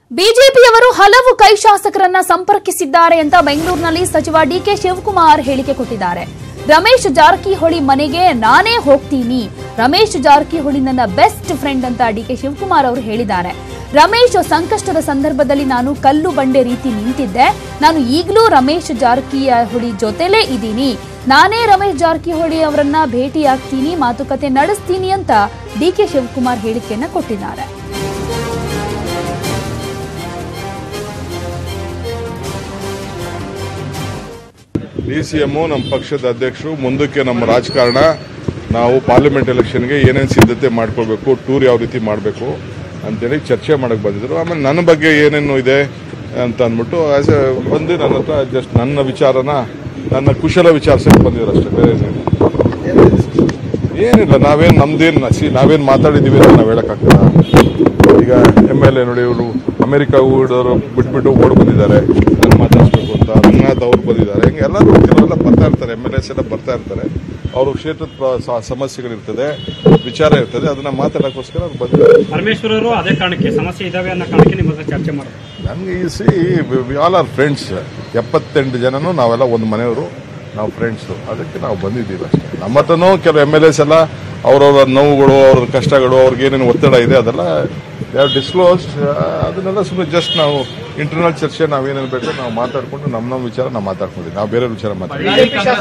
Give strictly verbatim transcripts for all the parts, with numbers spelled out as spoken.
ಬಿಜೆಪಿಯವರು ಹಲವು ಕೈ ಶಾಸಕರನ್ನ ಸಂಪರ್ಕಿಸಿದ್ದಾರೆ ಅಂತ ಬೆಂಗಳೂರಿನಲ್ಲಿ ಸಚಿವ ಡಿಕೆ ಶಿವಕುಮಾರ್ ಹೇಳಿಕೆ ಕೊಟ್ಟಿದ್ದಾರೆ. ರಮೇಶ್ ಜಾರಕಿಹೊಳಿ ಮನೆಗೆ ನಾನೇ ಹೋಗ್ತೀನಿ, ರಮೇಶ್ ಜಾರಕಿಹೊಳಿ ನನ್ನ ಬೆಸ್ಟ್ ಫ್ರೆಂಡ್ ಅಂತ ಡಿಕೆ ಶಿವಕುಮಾರ್ ಅವರು ಹೇಳಿದ್ದಾರೆ. ರಮೇಶ್ ಸಂಕಷ್ಟದ ಸಂದರ್ಭದಲ್ಲಿ ನಾನು ಕಲ್ಲು ಬಂಡೆ ರೀತಿ ನಿಂತಿದ್ದೆ, ನಾನು ಈಗಲೂ ರಮೇಶ್ ಜಾರಕಿಹೊಳಿ ಜೊತೆಲೇ ಇದ್ದೀನಿ, ನಾನೇ ರಮೇಶ್ ಜಾರಕಿಹೊಳಿ ಅವರನ್ನ ಭೇಟಿಯಾಗ್ತೀನಿ, ಮಾತುಕತೆ ನಡೆಸ್ತೀನಿ ಅಂತ ಡಿಕೆ ಶಿವಕುಮಾರ್ ಹೇಳಿಕೆಯನ್ನ ಕೊಟ್ಟಿದ್ದಾರೆ. ಡಿಸಿಎಂ ನಮ್ಮ ಪಕ್ಷದ ಅಧ್ಯಕ್ಷರು ಮುಂದಕ್ಕೆ ನಮ್ಮ ರಾಜಕಾರಣ ನಾವು ಪಾರ್ಲಿಮೆಂಟ್ ಎಲೆಕ್ಷನ್ಗೆ ಏನೇನು ಸಿದ್ಧತೆ ಮಾಡ್ಕೊಳ್ಬೇಕು, ಟೂರ್ ಯಾವ ರೀತಿ ಮಾಡಬೇಕು ಅಂತೇಳಿ ಚರ್ಚೆ ಮಾಡಕ್ಕೆ ಬಂದಿದ್ರು. ಆಮೇಲೆ ನನ್ನ ಬಗ್ಗೆ ಏನೇನು ಇದೆ ಅಂತ ಅಂದ್ಬಿಟ್ಟು ಆಸ್ ಎ ಬಂದು ನನ್ನ ಹತ್ರ ಜಸ್ಟ್ ನನ್ನ ವಿಚಾರನ ನನ್ನ ಕುಶಲ ವಿಚಾರಿಸಕ್ಕೆ ಬಂದಿದ್ರು ಅಷ್ಟೇ, ಬೇರೆ ಏನಿಲ್ಲ. ನಾವೇನು ನಮ್ದೇನು ಸಿ ನಾವೇನು ಮಾತಾಡಿದ್ದೀವಿ ಅಂತ ನಾವು ಹೇಳೋಕ್ಕಾಗ್ತದ? ಈಗ ಎಮ್ ಎಲ್ ಎ ನೋಡಿ, ಇವರು ಅಮೆರಿಕ ಊಡೋರು ಬಿಟ್ಬಿಟ್ಟು ಓಡ್ ಬಂದಿದ್ದಾರೆ ನನ್ನ ಮಾತಾಡಿಸ್ಬೇಕು ಅಂತ. ರಂಗನಾಥ್ ಅವ್ರು ಬಂದಿದ್ದಾರೆ, ಹಿಂಗೆ ಎಲ್ಲರೂ ಕೆಲವೆಲ್ಲ ಬರ್ತಾ ಇರ್ತಾರೆ, ಎಮ್ ಎಲ್ ಎಸ್ ಎಲ್ಲ ಬರ್ತಾ ಇರ್ತಾರೆ. ಅವರು ಕ್ಷೇತ್ರದ ಸಮಸ್ಯೆಗಳಿರ್ತದೆ, ವಿಚಾರ ಇರ್ತದೆ, ಅದನ್ನ ಮಾತಾಡೋಕ್ಕೋಸ್ಕರ ಅವ್ರು ಬಂದಿದ್ದಾರೆ. ಪರಮೇಶ್ವರ್ ಅವರು ಅದೇ ಕಾರಣಕ್ಕೆ ಸಮಸ್ಯೆ ಇದಾವೆ ಅನ್ನೋ ಕಾರಣಕ್ಕೆ ನಿಮ್ಮ ಹತ್ರ ಚರ್ಚೆ ಮಾಡೋದು. ನನಗೆ ಈ see we all are friends, ಎಪ್ಪತ್ತೆಂಟು ಜನನು ನಾವೆಲ್ಲ ಒಂದು ಮನೆಯವರು, ನಾವು ಫ್ರೆಂಡ್ಸು, ಅದಕ್ಕೆ ನಾವು ಬಂದಿದ್ದೀವಿ ಅಷ್ಟೇ. ನಮ್ಮ ಹತ್ರನೂ ಕೆಲವು ಎಮ್ ಎಲ್ ಎಸ್ ಎಲ್ಲ ಅವ್ರವ್ರ ನೋವುಗಳು, ಅವ್ರ ಕಷ್ಟಗಳು, ಅವ್ರಿಗೆ ಏನೇನು ಒತ್ತಡ ಇದೆ ಅದೆಲ್ಲ ಯಾವ ಡಿಸ್ಕ್ಲೋಸ್, ಅದನ್ನೆಲ್ಲ ಸುಮ್ಮನೆ ಜಸ್ಟ್ ನಾವು ಇಂಟರ್ನಲ್ ಚರ್ಚೆ ನಾವೇನೇನು ಬೇಕೋ ನಾವು ಮಾತಾಡ್ಕೊಂಡು ನಮ್ಮ ನಮ್ಮ ವಿಚಾರ ನಾವು ಮಾತಾಡ್ಕೊಂಡಿದ್ದೀವಿ, ನಾವು ಬೇರೆ ವಿಚಾರ ಮಾತಾಡ್ತೀವಿ.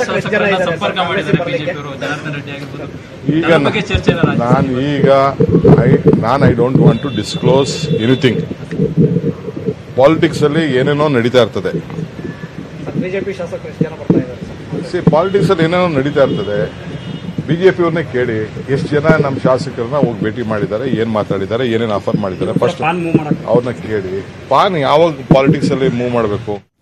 ಈಗ ನಾನು ಈಗ ಐ ನಾನು I don't want to disclose anything. Politics ಅಲ್ಲಿ ಏನೇನೋ ನಡೀತಾ ಇರ್ತದೆ, ಬಿಜೆಪಿ ಶಾಸಕರು ಎಷ್ಟು ಜನ ಬರ್ತಾ ಇದ್ದಾರೆ? ಸಿ ಪಾಲಿಟಿಕ್ಸ್ ಅಲ್ಲಿ ಏನೇನೋ ನಡೀತಾ ಇರ್ತದೆ. ಬಿಜೆಪಿ ಅವ್ರನ್ನೇ ಕೇಳಿ ಎಷ್ಟು ಜನ ನಮ್ಮ ಶಾಸಕರನ್ನ ಹೋಗಿ ಭೇಟಿ ಮಾಡಿದ್ದಾರೆ, ಏನ್ ಮಾತಾಡಿದ್ದಾರೆ, ಏನೇನು ಆಫರ್ ಮಾಡಿದ್ದಾರೆ, ಫಸ್ಟ್ ಅವ್ರನ್ನ ಕೇಳಿ. ಪಾನ್ ಯಾವಾಗ ಪಾಲಿಟಿಕ್ಸ್ ಅಲ್ಲಿ ಮೂವ್ ಮಾಡಬೇಕು